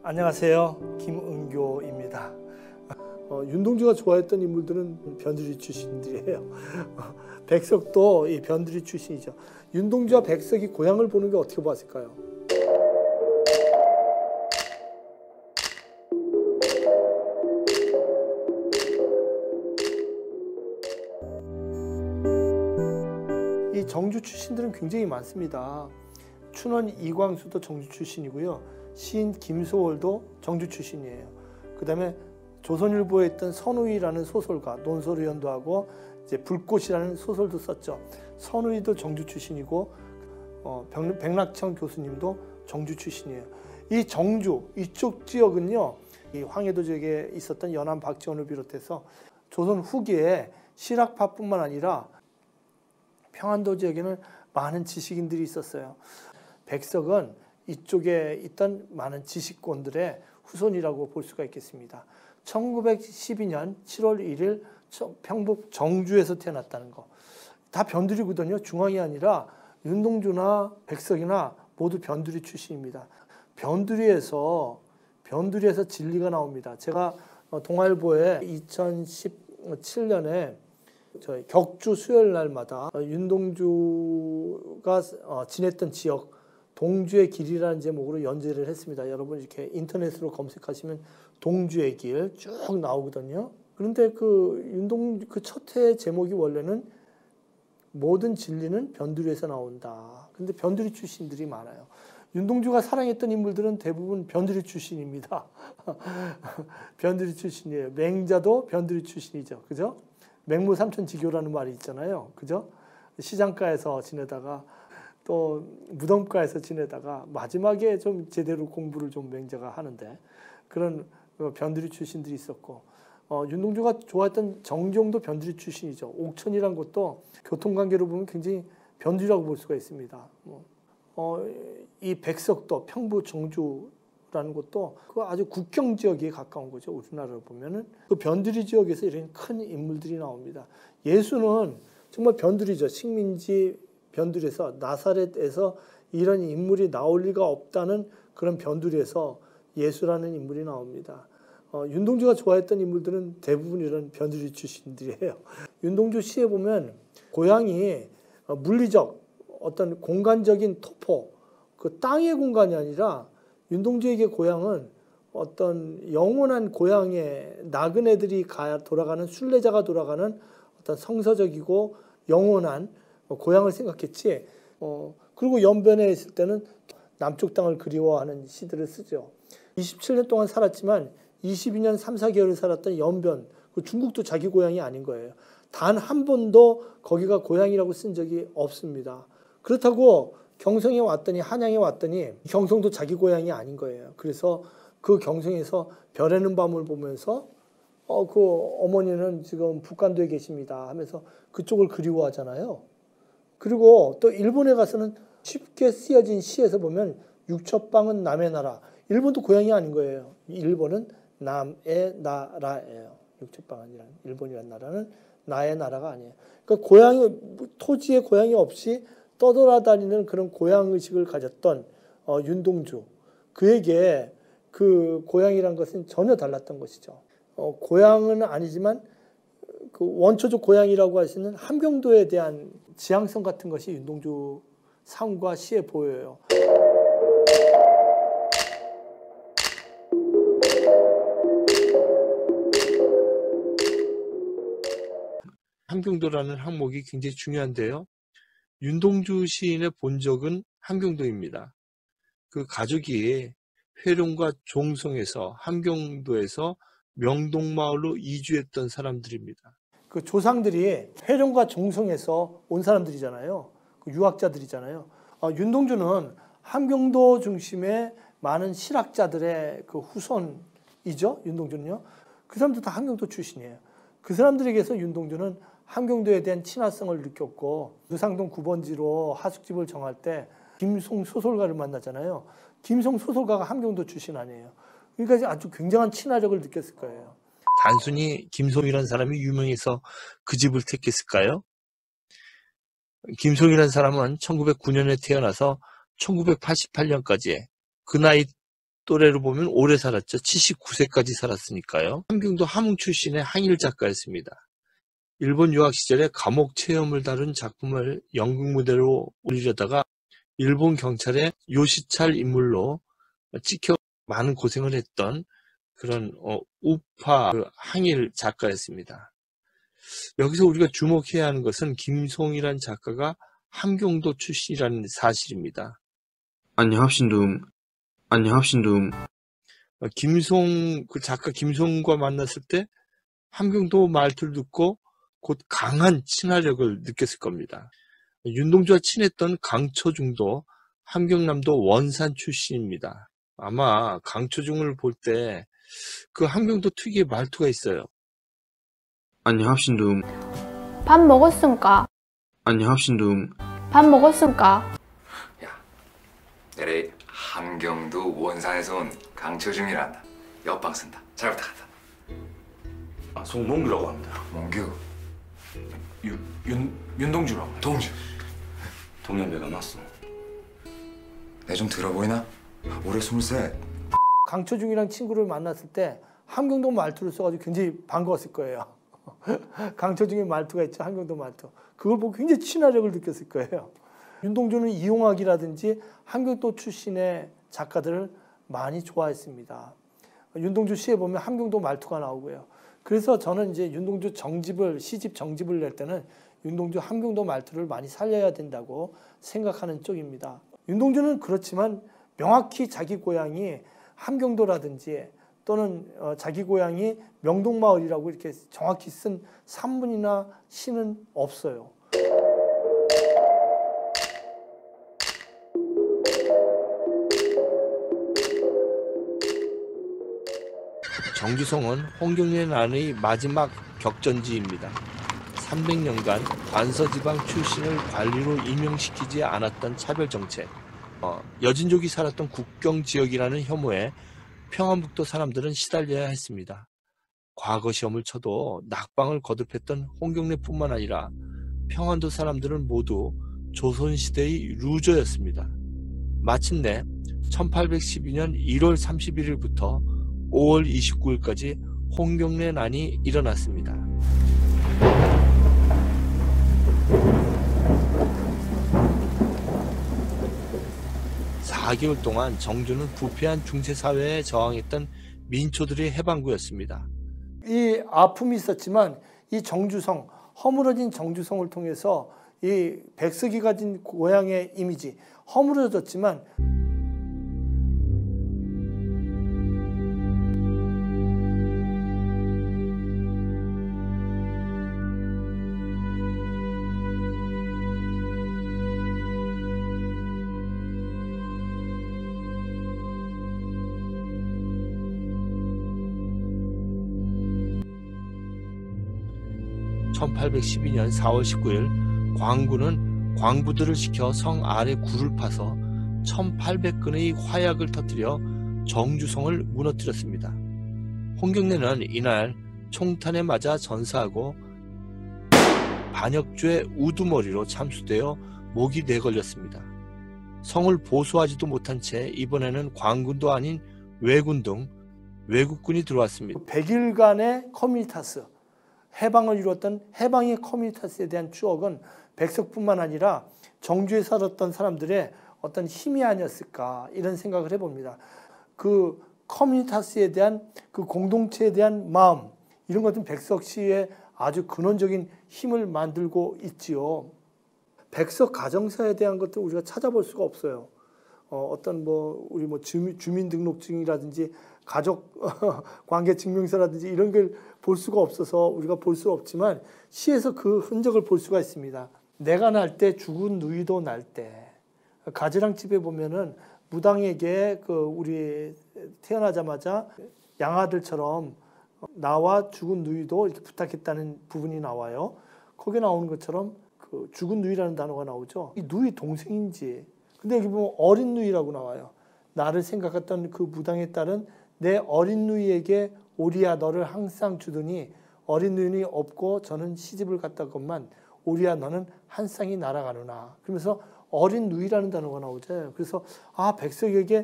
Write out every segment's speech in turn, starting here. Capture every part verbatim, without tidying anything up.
안녕하세요. 김은교입니다. 어, 윤동주가 좋아했던 인물들은 변두리 출신들이에요. 백석도 이 변두리 출신이죠. 윤동주와 백석이 고향을 보는 게 어떻게 봤을까요? 이 정주 출신들은 굉장히 많습니다. 춘원 이광수도 정주 출신이고요. 시인 김소월도 정주 출신이에요. 그 다음에 조선일보에 있던 선우이라는 소설가, 논설을 연도하고 이제 불꽃이라는 소설도 썼죠. 선우이도 정주 출신이고 어, 백낙천 교수님도 정주 출신이에요. 이 정주 이쪽 지역은요, 이 황해도 지역에 있었던 연안 박지원을 비롯해서 조선 후기에 실학파뿐만 아니라 평안도 지역에는 많은 지식인들이 있었어요. 백석은 이쪽에 있던 많은 지식권들의 후손이라고 볼 수가 있겠습니다. 천구백십이 년 칠월 일일 평북 정주에서 태어났다는 거. 다 변두리거든요. 중앙이 아니라 윤동주나 백석이나 모두 변두리 출신입니다. 변두리에서 변두리에서 진리가 나옵니다. 제가 동아일보에 이천십칠 년에 저희 격주 수요일 날마다 윤동주가 지냈던 지역 동주의 길이라는 제목으로 연재를 했습니다. 여러분 이렇게 인터넷으로 검색하시면 동주의 길 쭉 나오거든요. 그런데 그 윤동 그 첫 회 제목이 원래는 모든 진리는 변두리에서 나온다. 근데 변두리 출신들이 많아요. 윤동주가 사랑했던 인물들은 대부분 변두리 출신입니다. 변두리 출신이에요. 맹자도 변두리 출신이죠. 그죠? 맹모삼천지교라는 말이 있잖아요. 그죠? 시장가에서 지내다가 또 무덤가에서 지내다가 마지막에 좀 제대로 공부를 좀 맹자가 하는데 그런 변두리 출신들이 있었고, 어, 윤동주가 좋아했던 정종도 변두리 출신이죠. 옥천이란 곳도 교통관계로 보면 굉장히 변두리라고 볼 수가 있습니다. 어, 이 백석도 평부 정주라는 곳도 그 아주 국경 지역에 가까운 거죠. 우리나라로 보면은 그 변두리 지역에서 이런 큰 인물들이 나옵니다. 예수는 정말 변두리죠. 식민지 변두리에서 나사렛에서 이런 인물이 나올 리가 없다는 그런 변두리에서 예수라는 인물이 나옵니다. 어, 윤동주가 좋아했던 인물들은 대부분 이런 변두리 출신들이에요. 윤동주 시에 보면 고향이 물리적 어떤 공간적인 토포, 그 땅의 공간이 아니라 윤동주에게 고향은 어떤 영원한 고향에 나그네들이 가 돌아가는 순례자가 돌아가는 어떤 성서적이고 영원한 고향을 생각했지. 어, 그리고 연변에 있을 때는 남쪽 땅을 그리워하는 시들을 쓰죠. 이십칠 년 동안 살았지만 이십이 년 삼, 사 개월을 살았던 연변, 그 중국도 자기 고향이 아닌 거예요. 단 한 번도 거기가 고향이라고 쓴 적이 없습니다. 그렇다고 경성에 왔더니 한양에 왔더니 경성도 자기 고향이 아닌 거예요. 그래서 그 경성에서 별에는 밤을 보면서 어, 그 어머니는 지금 북간도에 계십니다 하면서 그쪽을 그리워하잖아요. 그리고 또 일본에 가서는 쉽게 쓰여진 시에서 보면 육첩방은 남의 나라. 일본도 고향이 아닌 거예요. 일본은 남의 나라예요. 육첩방이란 일본이라는 나라는 나의 나라가 아니에요. 그러니까 고향이 토지에 고향이 없이 떠돌아다니는 그런 고향 의식을 가졌던 어, 윤동주. 그에게 그 고향이란 것은 전혀 달랐던 것이죠. 어, 고향은 아니지만 그 원초적 고향이라고 할 수 있는 함경도에 대한 지향성 같은 것이 윤동주 삶과 시에 보여요. 함경도라는 항목이 굉장히 중요한데요. 윤동주 시인의 본적은 함경도입니다. 그 가족이 회룡과 종성에서 함경도에서 명동마을로 이주했던 사람들입니다. 그 조상들이 회룡과 종성에서 온 사람들이잖아요. 그 유학자들이잖아요. 어, 윤동주는 함경도 중심의 많은 실학자들의 그 후손이죠. 윤동주는요. 그 사람들 다 함경도 출신이에요. 그 사람들에게서 윤동주는 함경도에 대한 친화성을 느꼈고 의상동 구 번지로 하숙집을 정할 때 김송 소설가를 만나잖아요. 김송 소설가가 함경도 출신 아니에요. 그러니까 아주 굉장한 친화력을 느꼈을 거예요. 단순히 김송이라는 사람이 유명해서 그 집을 택했을까요? 김송이라는 사람은 천구백구 년에 태어나서 천구백팔십팔 년까지 그 나이 또래로 보면 오래 살았죠. 칠십구 세까지 살았으니까요. 함경도 함흥 출신의 항일 작가였습니다. 일본 유학 시절에 감옥 체험을 다룬 작품을 연극 무대로 올리려다가 일본 경찰의 요시찰 인물로 찍혀 많은 고생을 했던 그런 어, 우파 그 항일 작가였습니다. 여기서 우리가 주목해야 하는 것은 김송이란 작가가 함경도 출신이라는 사실입니다. 안녕하신둠, 안녕하신둠. 어, 김송 그 작가 김송과 만났을 때 함경도 말투를 듣고 곧 강한 친화력을 느꼈을 겁니다. 윤동주와 친했던 강초중도 함경남도 원산 출신입니다. 아마 강초중을 볼 때 그 함경도 특유의 말투가 있어요. 안녕하신둠, 밥 먹었습니까? 안녕하신둠. 밥 먹었습니까? 야, 내래 함경도 원산에서 온 강초중이란다. 옆방 쓴다. 잘 부탁한다. 아, 송몽규라고 합니다. 몽규, 윤, 윤, 윤동주라고. 동주. 동년배가 맞소. 내 좀 들어보이나? 올해 스물셋. 강초중이랑 친구를 만났을 때 함경도 말투를 써가지고 굉장히 반가웠을 거예요. 강초중의 말투가 있죠. 함경도 말투. 그걸 보고 굉장히 친화력을 느꼈을 거예요. 윤동주는 이용학이라든지 함경도 출신의 작가들을 많이 좋아했습니다. 윤동주 시에 보면 함경도 말투가 나오고요. 그래서 저는 이제 윤동주 정집을, 시집 정집을 낼 때는 윤동주 함경도 말투를 많이 살려야 된다고 생각하는 쪽입니다. 윤동주는 그렇지만 명확히 자기 고향이 함경도라든지 또는 어, 자기 고향이 명동마을이라고 이렇게 정확히 쓴 산문이나 시는 없어요. 정주성은 홍경래 난의 마지막 격전지입니다. 삼백 년간 관서지방 출신을 관리로 임명시키지 않았던 차별정책, 어, 여진족이 살았던 국경지역이라는 혐오에 평안북도 사람들은 시달려야 했습니다. 과거 시험을 쳐도 낙방을 거듭했던 홍경래뿐만 아니라 평안도 사람들은 모두 조선시대의 루저였습니다. 마침내 천팔백십이 년 일월 삼십일일부터 오월 이십구일까지 홍경래 난이 일어났습니다. 사 개월 동안 정주는 부패한 중세사회에 저항했던 민초들의 해방구였습니다. 이 아픔이 있었지만 이 정주성, 허물어진 정주성을 통해서 이 백석이 가진 고향의 이미지, 허물어졌지만 천팔백십이 년 사월 십구일 광군은 광부들을 시켜 성 아래 굴을 파서 천팔백 근의 화약을 터뜨려 정주성을 무너뜨렸습니다. 홍경래는 이날 총탄에 맞아 전사하고 반역죄 우두머리로 참수되어 목이 내걸렸습니다. 성을 보수하지도 못한 채 이번에는 광군도 아닌 왜군 등 외국군이 들어왔습니다. 백 일간의 커뮤니타스, 해방을 이뤘던 해방의 커뮤니타스에 대한 추억은 백석뿐만 아니라 정주에 살았던 사람들의 어떤 힘이 아니었을까 이런 생각을 해봅니다. 그 커뮤니타스에 대한 그 공동체에 대한 마음, 이런 것은 백석시의 아주 근원적인 힘을 만들고 있지요. 백석 가정사에 대한 것도 우리가 찾아볼 수가 없어요. 어, 어떤 뭐 우리 뭐 주민, 주민등록증이라든지 가족 관계 증명서라든지 이런 걸 볼 수가 없어서 우리가 볼 수 없지만 시에서 그 흔적을 볼 수가 있습니다. 내가 날 때 죽은 누이도 날 때, 가지랑 집에 보면은 무당에게 그 우리 태어나자마자 양아들처럼 나와 죽은 누이도 이렇게 부탁했다는 부분이 나와요. 거기에 나오는 것처럼 그 죽은 누이라는 단어가 나오죠. 이 누이 동생인지. 근데 여기 보면 어린 누이라고 나와요. 나를 생각했던 그 무당의 딸은 내 어린 누이에게 오리야 너를 항상 주더니 어린 누이는 없고 저는 시집을 갔다건만 오리야 너는 한 쌍이 날아가느나. 그러면서 어린 누이라는 단어가 나오죠. 그래서 아 백석에게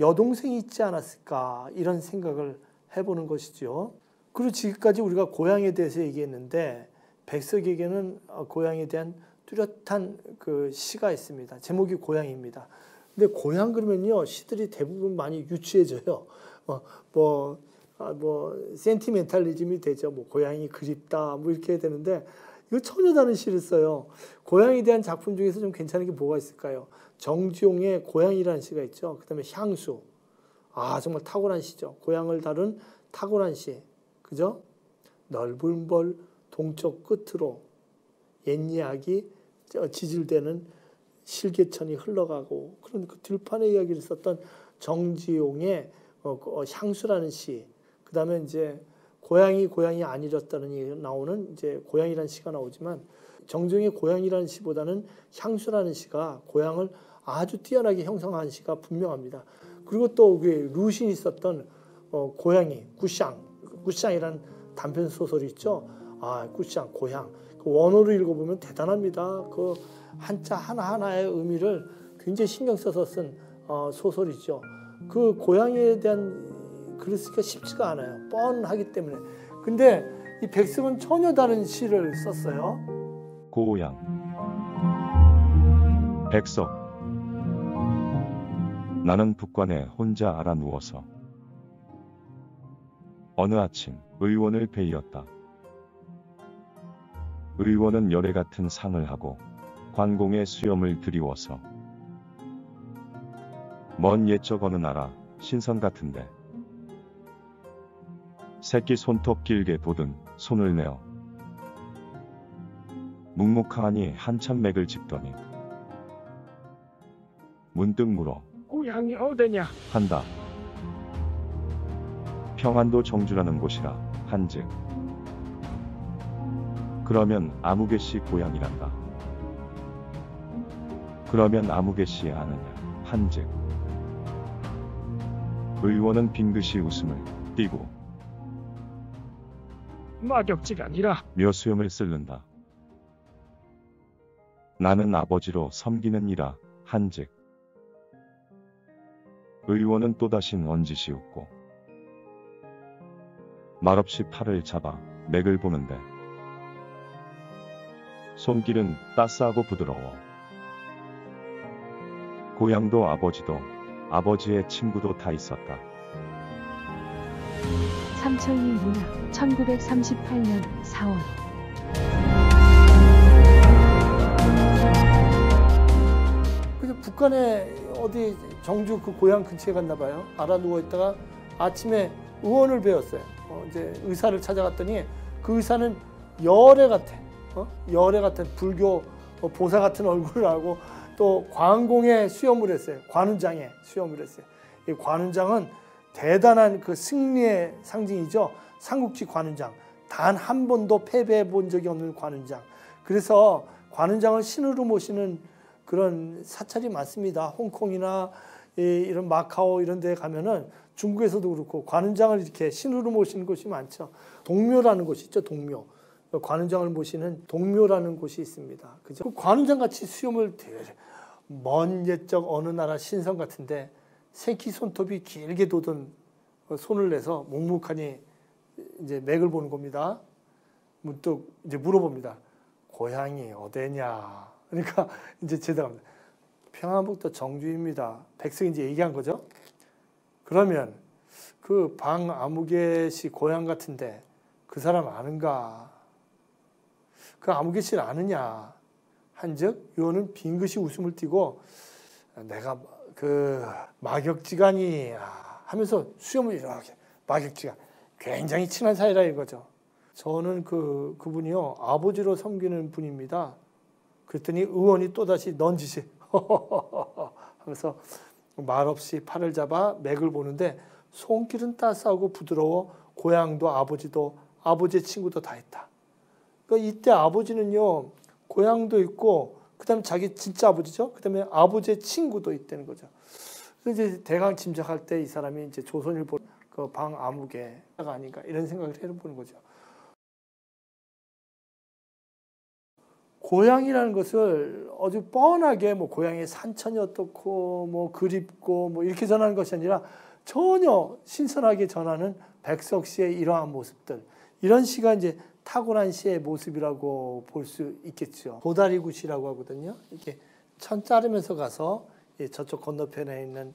여동생이 있지 않았을까 이런 생각을 해보는 것이죠. 그리고 지금까지 우리가 고향에 대해서 얘기했는데 백석에게는 고향에 대한 뚜렷한 그 시가 있습니다. 제목이 고향입니다. 근데 고향 그러면요 시들이 대부분 많이 유치해져요. 어, 뭐, 아, 뭐 센티멘탈리즘이 되죠. 뭐 고향이 그립다 뭐 이렇게 해야 되는데 이거 전혀 다른 시를 써요. 고향에 대한 작품 중에서 좀 괜찮은 게 뭐가 있을까요? 정지용의 고향이라는 시가 있죠. 그다음에 향수. 아 정말 탁월한 시죠. 고향을 다룬 탁월한 시. 그죠? 넓은 벌 동쪽 끝으로 옛 이야기 지질대는 실개천이 흘러가고 그런 그 들판의 이야기를 썼던 정지용의 어, 어, 향수라는 시. 그다음에 이제 고향이 고향이 아니었다는 얘기 나오는 이제 고향이라는 시가 나오지만 정지용의 고향이라는 시보다는 향수라는 시가 고향을 아주 뛰어나게 형성한 시가 분명합니다. 그리고 또 그 루신이 썼던 어, 고향이 구샹, 구샹이라는 단편 소설이 있죠. 아, 구샹 고향. 그 원어로 읽어보면 대단합니다. 그 한자 하나 하나의 의미를 굉장히 신경 써서 쓴 어, 소설이죠. 그 고향에 대한 글을 쓰기가 쉽지가 않아요. 뻔하기 때문에. 근데 이 백석은 전혀 다른 시를 썼어요. 고향 백석 나는 북관에 혼자 알아 누워서 어느 아침 의원을 베이었다. 의원은 열애 같은 상을 하고 관공의 수염을 드리워서 먼 옛적 어느 나라 신선 같은데 새끼 손톱 길게 보든 손을 내어 묵묵하니 한참 맥을 짚더니 문득 물어 고향이 어디냐? 한다. 평안도 정주라는 곳이라 한즉 그러면 아무개씨 고향이란다. 그러면 아무개씨 아느냐 한즉 의원은 빙긋이 웃음을 띠고 마격지가 아니라 묘수염을 쓸른다. 나는 아버지로 섬기는 이라 한즉 의원은 또다시 넌지시 웃고 말없이 팔을 잡아 맥을 보는데 손길은 따스하고 부드러워. 고향도 아버지도 아버지의 친구도 다 있었다. 삼천리 문학 천구백삼십팔 년 사월 그래서 북한에 어디 정주 그 고향 근처에 갔나 봐요. 알아 누워 있다가 아침에 의원을 배웠어요. 어, 이제 의사를 찾아갔더니 그 의사는 열애 같아. 어? 열애 같은 불교 어, 보사 같은 얼굴을 하고 또 관공에 수염을 했어요. 관운장에 수염을 했어요. 이 관운장은 대단한 그 승리의 상징이죠. 삼국지 관운장. 단 한 번도 패배해 본 적이 없는 관운장. 그래서 관운장을 신으로 모시는 그런 사찰이 많습니다. 홍콩이나 이, 이런 마카오 이런 데 가면은 중국에서도 그렇고 관운장을 이렇게 신으로 모시는 곳이 많죠. 동묘라는 곳이 있죠. 동묘. 관운장을 모시는 동묘라는 곳이 있습니다. 그죠? 그 관운장 같이 수염을 먼 옛적 어느 나라 신성 같은데 새끼 손톱이 길게 돋은 손을 내서 묵묵하니 이제 맥을 보는 겁니다. 문득 이제 물어봅니다. 고향이 어디냐? 그러니까 이제 대답합니다. 평안북도 정주입니다. 백석이 이제 얘기한 거죠. 그러면 그 방아무개 씨 고향 같은데 그 사람 아는가? 그 아무개 씨를 아느냐? 한즉 요는 빙긋이 웃음을 띠고 내가 그 마격지간이 하면서 수염을 이렇게 마격지간 굉장히 친한 사이라 이거죠. 저는 그 그분이요 아버지로 섬기는 분입니다. 그랬더니 의원이 또다시 넌지시 하면서 말없이 팔을 잡아 맥을 보는데 손길은 따스하고 부드러워 고향도 아버지도 아버지의 친구도 다 있다. 그러니까 이때 아버지는요 고향도 있고 그다음에 자기 진짜 아버지죠. 그다음에 아버지의 친구도 있다는 거죠. 그래서 이제 대강 짐작할 때 이 사람이 이제 조선일보 그 방아무개가 아닌가 이런 생각을 해보는 거죠. 고향이라는 것을 아주 뻔하게 뭐 고향의 산천이 어떻고 뭐 그립고 뭐 이렇게 전하는 것이 아니라 전혀 신선하게 전하는 백석 시의 이러한 모습들, 이런 시가 이제 탁월한 시의 모습이라고 볼 수 있겠죠. 도다리굿이라고 하거든요. 이렇게 천 자르면서 가서 저쪽 건너편에 있는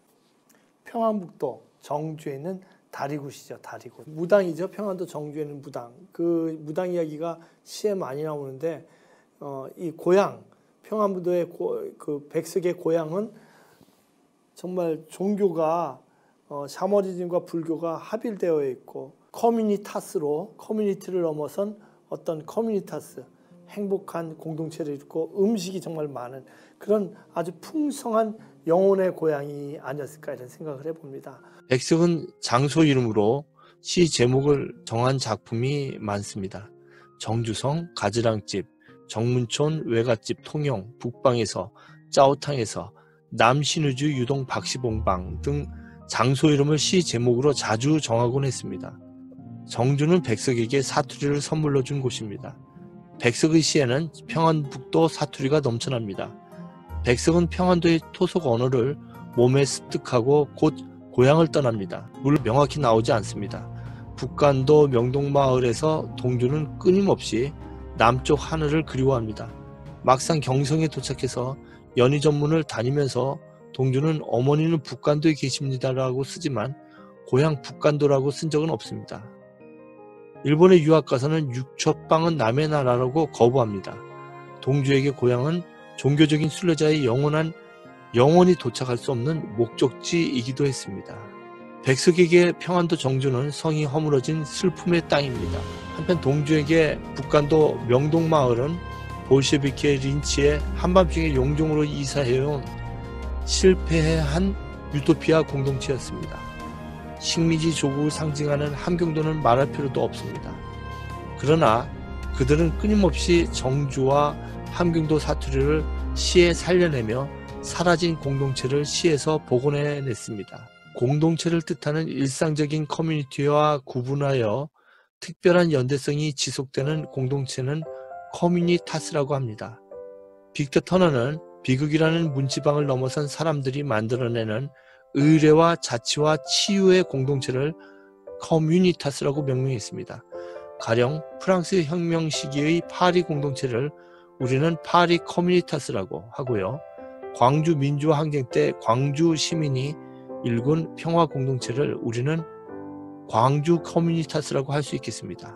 평안북도 정주에 있는 다리굿이죠. 다리굿. 무당이죠. 평안도 정주에 있는 무당. 그 무당 이야기가 시에 많이 나오는데 어, 이 고향, 평안북도의 고, 그 백석의 고향은 정말 종교가 어, 샤머니즘과 불교가 합일되어 있고 커뮤니타스로, 커뮤니티를 넘어선 어떤 커뮤니타스, 행복한 공동체를 이루고 음식이 정말 많은 그런 아주 풍성한 영혼의 고향이 아니었을까 이런 생각을 해봅니다. 백석은 장소 이름으로 시 제목을 정한 작품이 많습니다. 정주성, 가지랑집, 정문촌, 외갓집, 통영, 북방에서, 짜오탕에서, 남신우주, 유동, 박시봉방 등 장소 이름을 시 제목으로 자주 정하곤 했습니다. 정주는 백석에게 사투리를 선물로 준 곳입니다. 백석의 시에는 평안북도 사투리가 넘쳐납니다. 백석은 평안도의 토속 언어를 몸에 습득하고 곧 고향을 떠납니다. 물론 명확히 나오지 않습니다. 북간도 명동마을에서 동주는 끊임없이 남쪽 하늘을 그리워합니다. 막상 경성에 도착해서 연희-전문을 다니면서 동주는 어머니는 북간도에 계십니다라고 쓰지만 고향 북간도라고 쓴 적은 없습니다. 일본에 유학 가서는 육첩방은 남의 나라라고 거부합니다. 동주에게 고향은 종교적인 순례자의 영원한 영원히 도착할 수 없는 목적지이기도 했습니다. 백석에게 평안도 정주는 성이 허물어진 슬픔의 땅입니다. 한편 동주에게 북간도 명동마을은 볼셰비키의 린치에 한밤중에 용종으로 이사해온 실패한 유토피아 공동체였습니다. 식민지 조국을 상징하는 함경도는 말할 필요도 없습니다. 그러나 그들은 끊임없이 정주와 함경도 사투리를 시에 살려내며 사라진 공동체를 시에서 복원해냈습니다. 공동체를 뜻하는 일상적인 커뮤니티와 구분하여 특별한 연대성이 지속되는 공동체는 커뮤니타스라고 합니다. 빅터 터너는 비극이라는 문지방을 넘어선 사람들이 만들어내는 의례와 자치와 치유의 공동체를 커뮤니타스라고 명명했습니다. 가령 프랑스 혁명 시기의 파리 공동체를 우리는 파리 커뮤니타스라고 하고요. 광주 민주화 항쟁 때 광주 시민이 일군 평화 공동체를 우리는 광주 커뮤니타스라고 할 수 있겠습니다.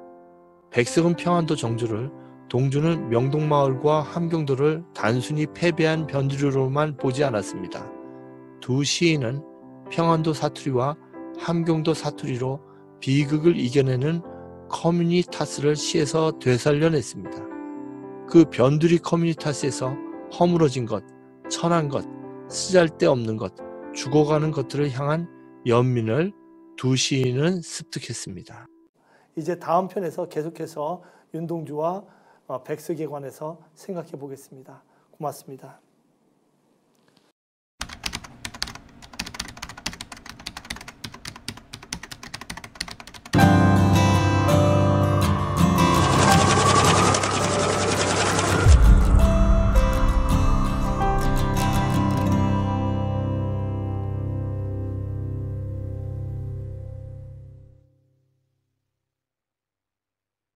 백석은 평안도 정주를, 동주는 명동마을과 함경도를 단순히 패배한 변두리로만 보지 않았습니다. 두 시인은 평안도 사투리와 함경도 사투리로 비극을 이겨내는 커뮤니타스를 시에서 되살려냈습니다. 그 변두리 커뮤니타스에서 허물어진 것, 천한 것, 쓰잘데없는 것, 죽어가는 것들을 향한 연민을 두 시인은 습득했습니다. 이제 다음 편에서 계속해서 윤동주와 백석에 관해서 생각해 보겠습니다. 고맙습니다.